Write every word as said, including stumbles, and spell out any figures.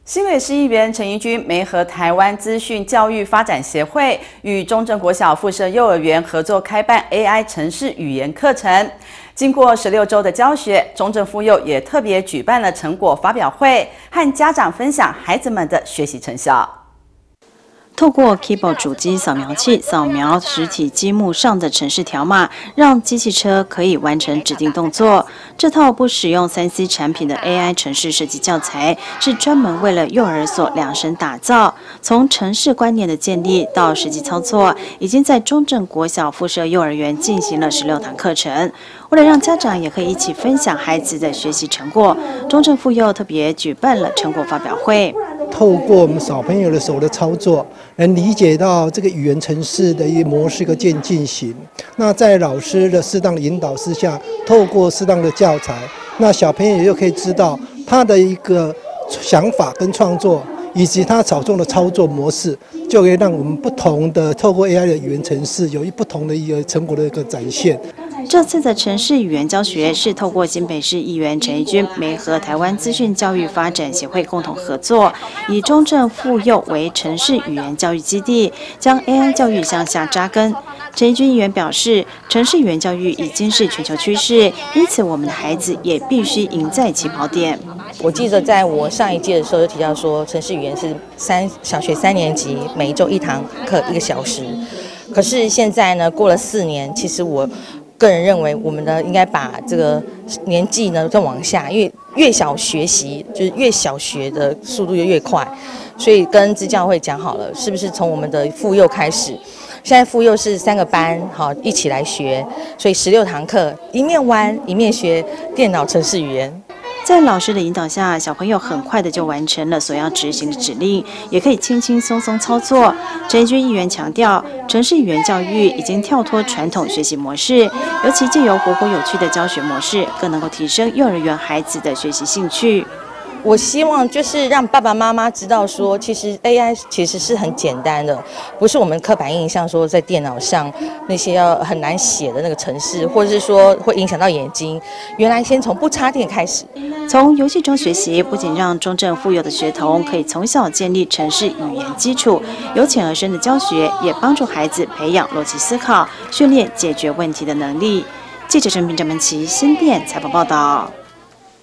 新北市议员陈怡君媒合台湾资讯教育发展协会与中正国小附设幼儿园合作开办 A I 程式语言课程。经过十六周的教学，中正附幼也特别举办了成果发表会，和家长分享孩子们的学习成效。 透过 Keyboard 主机扫描器扫描实体积木上的程式条码，让机器车可以完成指定动作。这套不使用 三 C 产品的 A I 程式设计教材，是专门为了幼儿所量身打造。从程式观念的建立到实际操作，已经在中正国小附设幼儿园进行了十六堂课程。为了让家长也可以一起分享孩子的学习成果，中正附幼特别举办了成果发表会。 透过我们小朋友的手的操作，能理解到这个语言程式的一个模式跟进行。那在老师的适当的引导之下，透过适当的教材，那小朋友又可以知道他的一个想法跟创作，以及他操纵的操作模式，就可以让我们不同的透过 A I 的语言程式，有一不同的一个成果的一个展现。 这次的程式语言教学是透过新北市议员陈怡君媒合台湾资讯教育发展协会共同合作，以中正附幼为程式语言教育基地，将 A I 教育向下扎根。陈怡君议员表示，程式语言教育已经是全球趋势，因此我们的孩子也必须赢在起跑点。 我记得在我上一届的时候就提到说，程式语言是三小学三年级每一周一堂课一个小时，可是现在呢，过了四年，其实我 个人认为，我们呢应该把这个年纪呢再往下，因为越小学习就是越小学的速度就越快，所以跟支教会讲好了，是不是从我们的附幼开始？现在附幼是三个班，好一起来学，所以十六堂课，一面玩一面学电脑程式语言。 在老师的引导下，小朋友很快的就完成了所要执行的指令，也可以轻轻松松操作。陈怡君议员强调，程式语言教育已经跳脱传统学习模式，尤其借由活泼有趣的教学模式，更能够提升幼儿园孩子的学习兴趣。 我希望就是让爸爸妈妈知道说，其实 A I 其实是很简单的，不是我们刻板印象说在电脑上那些要很难写的那个程式，或者是说会影响到眼睛。原来先从不插电开始， 从游戏中学习，不仅让中正附幼的学童可以从小建立程式语言基础，由浅而深的教学也帮助孩子培养逻辑思考，训练解决问题的能力。记者陈平、张文琪新店采访报道。